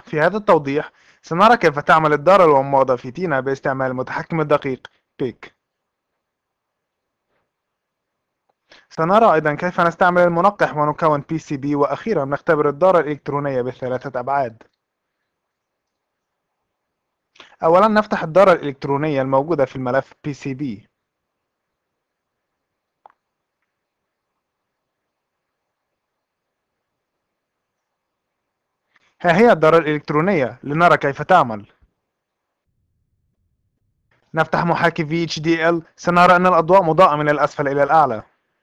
في هذا التوضيح سنرى كيف تعمل الدارة الوماضة في تينا باستعمال المتحكم الدقيق بيك. سنرى أيضا كيف نستعمل المنقح ونكون PCB، وأخيرا نختبر الدارة الإلكترونية بثلاثة أبعاد. أولا نفتح الدارة الإلكترونية الموجودة في الملف PCB. ها هي الدارة الإلكترونية، لنرى كيف تعمل. نفتح محاكي VHDL. سنرى أن الأضواء مضاءة من الأسفل إلى الأعلى.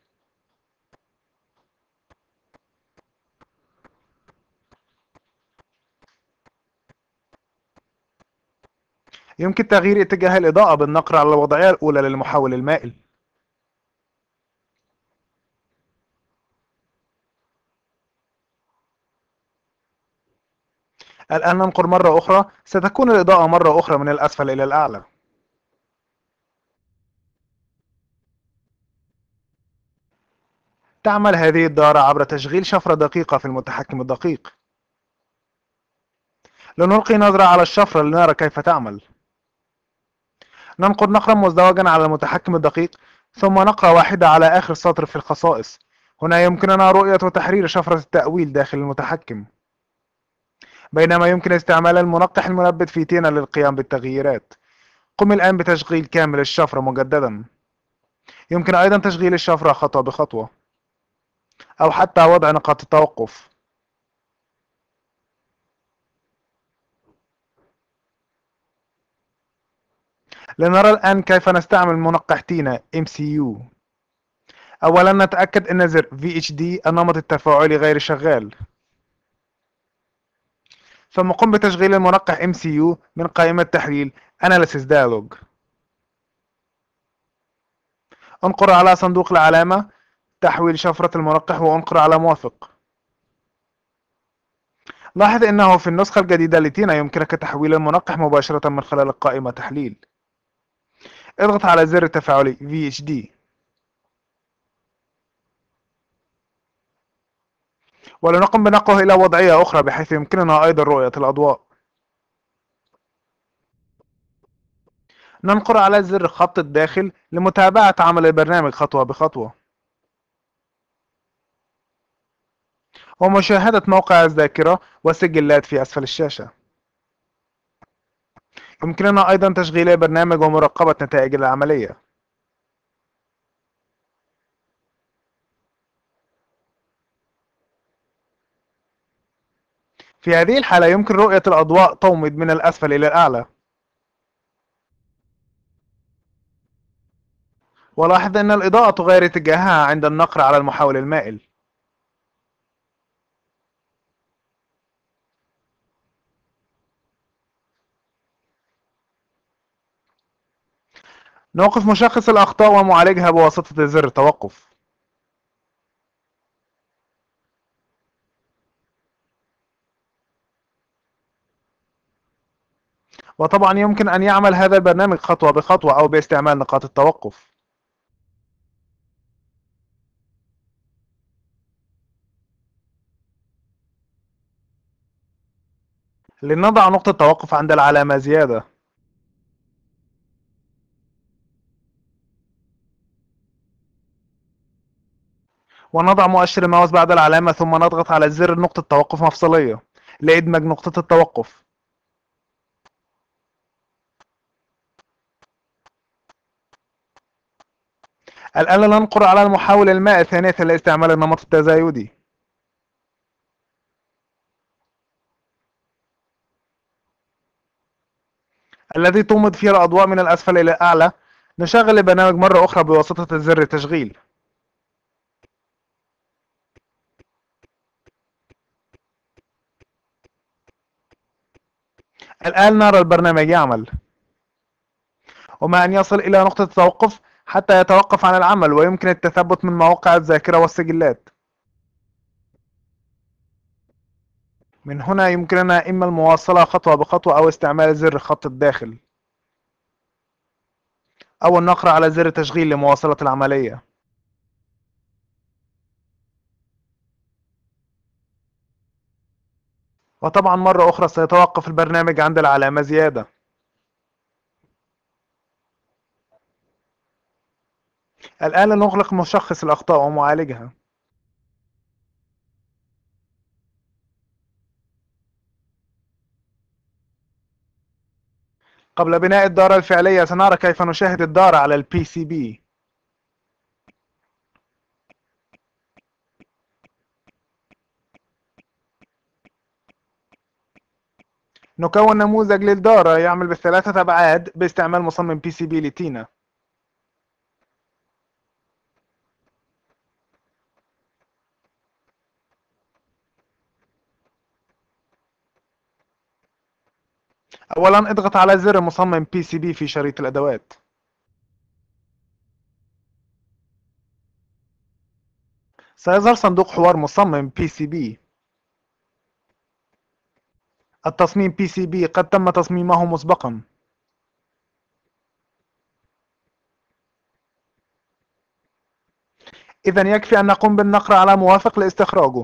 يمكن تغيير اتجاه الإضاءة بالنقر على الوضعية الأولى للمحول المائل. الآن ننقر مرة أخرى. ستكون الإضاءة مرة أخرى من الأسفل إلى الأعلى. تعمل هذه الدارة عبر تشغيل شفرة دقيقة في المتحكم الدقيق. لنلقي نظرة على الشفرة لنرى كيف تعمل. ننقر نقرا مزدوجا على المتحكم الدقيق، ثم نقرة واحدة على آخر سطر في الخصائص. هنا يمكننا رؤية وتحرير شفرة التأويل داخل المتحكم، بينما يمكن استعمال المنقح المنبت في تينا للقيام بالتغييرات. قم الآن بتشغيل كامل الشفرة مجددا. يمكن أيضا تشغيل الشفرة خطوة بخطوة، أو حتى وضع نقاط التوقف. لنرى الآن كيف نستعمل منقح تينا MCU. أولا نتأكد أن زر VHD النمط التفاعلي غير شغال، ثم قم بتشغيل المنقح MCU من قائمة تحليل Analysis Dialog. انقر على صندوق العلامة تحويل شفرة المنقح وانقر على موافق. لاحظ أنه في النسخة الجديدة لتينا يمكنك تحويل المنقح مباشرة من خلال القائمة تحليل. اضغط على زر التفاعلي VHD ولنقم بنقله إلى وضعية أخرى بحيث يمكننا أيضا رؤية الأضواء. ننقر على زر خط الداخل لمتابعة عمل البرنامج خطوة بخطوة ومشاهدة موقع الذاكرة والسجلات في أسفل الشاشة. يمكننا أيضا تشغيل البرنامج ومراقبة نتائج العملية. في هذه الحالة يمكن رؤية الأضواء تومض من الأسفل إلى الأعلى. ولاحظ أن الإضاءة تغير اتجاهها عند النقر على المحول المائل. نوقف مشخص الأخطاء ومعالجها بواسطة زر التوقف. وطبعا يمكن أن يعمل هذا البرنامج خطوة بخطوة أو باستعمال نقاط التوقف. لنضع نقطة توقف عند العلامة زيادة. ونضع مؤشر الماوس بعد العلامة ثم نضغط على زر نقطة توقف مفصلية لإدماج نقطة التوقف. الآن ننقر على المحول المائل ثانية لاستعمال النمط التزايدي. الذي تومض فيه الأضواء من الأسفل إلى الأعلى. نشغل البرنامج مرة أخرى بواسطة زر التشغيل. الآن نرى البرنامج يعمل، وما أن يصل إلى نقطة التوقف حتى يتوقف عن العمل ويمكن التثبت من مواقع الذاكرة والسجلات. من هنا يمكننا إما المواصلة خطوة بخطوة أو استعمال زر خط الداخل أو النقر على زر تشغيل لمواصلة العملية. وطبعا مرة أخرى سيتوقف البرنامج عند العلامة زيادة. الآن نغلق مشخص الأخطاء ومعالجها. قبل بناء الدارة الفعلية سنرى كيف نشاهد الدارة على البي سي بي. نكون نموذج للدارة يعمل بالثلاثة أبعاد باستعمال مصمم بي سي بي لتينا. أولا اضغط على زر مصمم بي سي بي في شريط الأدوات. سيظهر صندوق حوار مصمم بي سي بي. التصميم بي سي بي قد تم تصميمه مسبقا. إذا يكفي أن نقوم بالنقر على موافق لاستخراجه.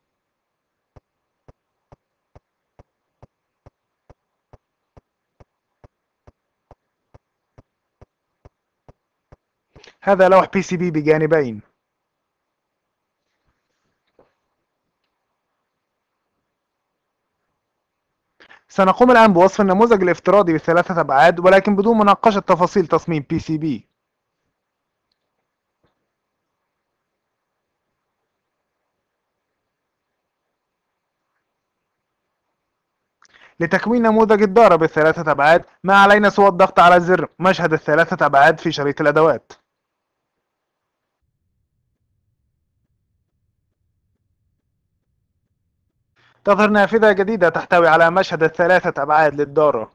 هذا لوح بي سي بي بجانبين. سنقوم الآن بوصف النموذج الافتراضي بثلاثة أبعاد ولكن بدون مناقشة تفاصيل تصميم بي سي بي. لتكوين نموذج الدارة بالثلاثة أبعاد ما علينا سوى الضغط على زر مشهد الثلاثة أبعاد في شريط الأدوات. تظهر نافذة جديدة تحتوي على مشهد الثلاثة أبعاد للدارة.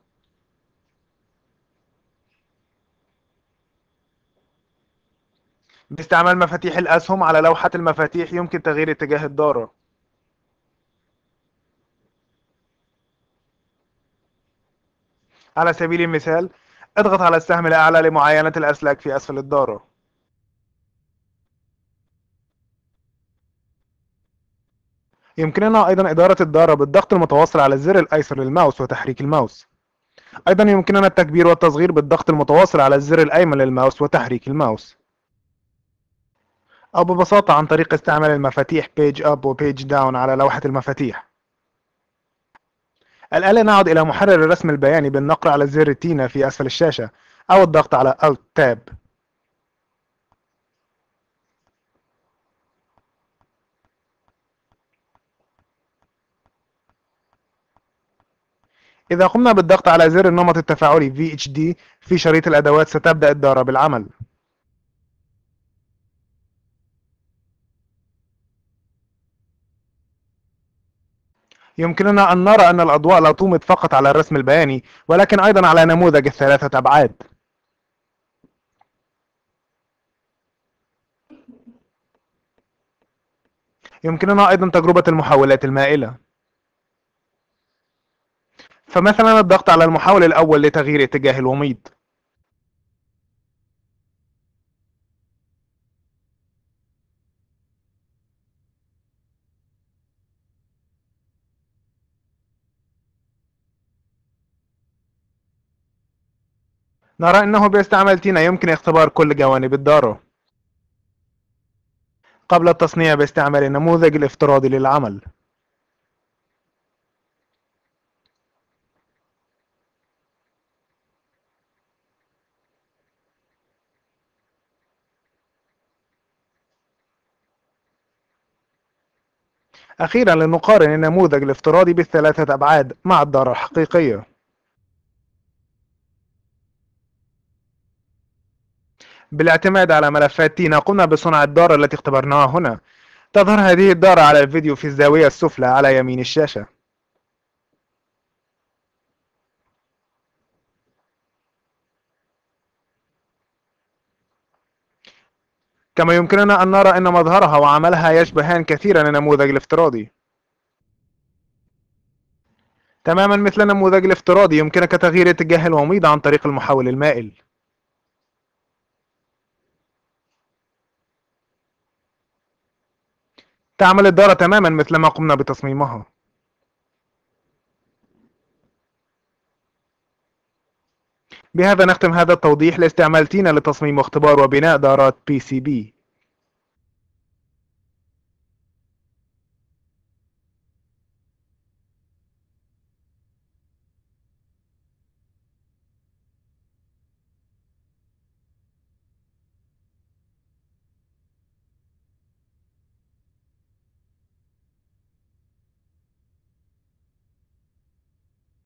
باستعمال مفاتيح الأسهم على لوحة المفاتيح يمكن تغيير اتجاه الدارة. على سبيل المثال اضغط على السهم الأعلى لمعاينة الأسلاك في أسفل الدارة. يمكننا أيضا إدارة الدارة بالضغط المتواصل على الزر الأيسر للماوس وتحريك الماوس. أيضا يمكننا التكبير والتصغير بالضغط المتواصل على الزر الأيمن للماوس وتحريك الماوس، أو ببساطة عن طريق استعمال المفاتيح Page Up و Page Down على لوحة المفاتيح. الآن نعود إلى محرر الرسم البياني بالنقر على زر تينا في أسفل الشاشة أو الضغط على Alt Tab. إذا قمنا بالضغط على زر النمط التفاعلي VHD في شريط الأدوات ستبدأ الدارة بالعمل. يمكننا أن نرى أن الأضواء لا تومض فقط على الرسم البياني ولكن أيضا على نموذج الثلاثة أبعاد. يمكننا أيضا تجربة المحولات المائلة، فمثلا الضغط على المحول الأول لتغيير اتجاه الوميض. نرى أنه باستعمال تينا يمكن اختبار كل جوانب الدارة قبل التصنيع باستعمال النموذج الافتراضي للعمل. أخيرا لنقارن النموذج الافتراضي بالثلاثة أبعاد مع الدارة الحقيقية. بالاعتماد على ملفات تينا قمنا بصنع الدارة التي اختبرناها هنا. تظهر هذه الدارة على الفيديو في الزاوية السفلى على يمين الشاشة. كما يمكننا أن نرى أن مظهرها وعملها يشبهان كثيرا النموذج الافتراضي. تماما مثل النموذج الافتراضي يمكنك تغيير اتجاه الوميض عن طريق المحول المائل. تعمل الدارة تماما مثل ما قمنا بتصميمها. بهذا نختم هذا التوضيح لاستعمال تينا لتصميم واختبار وبناء دارات PCB.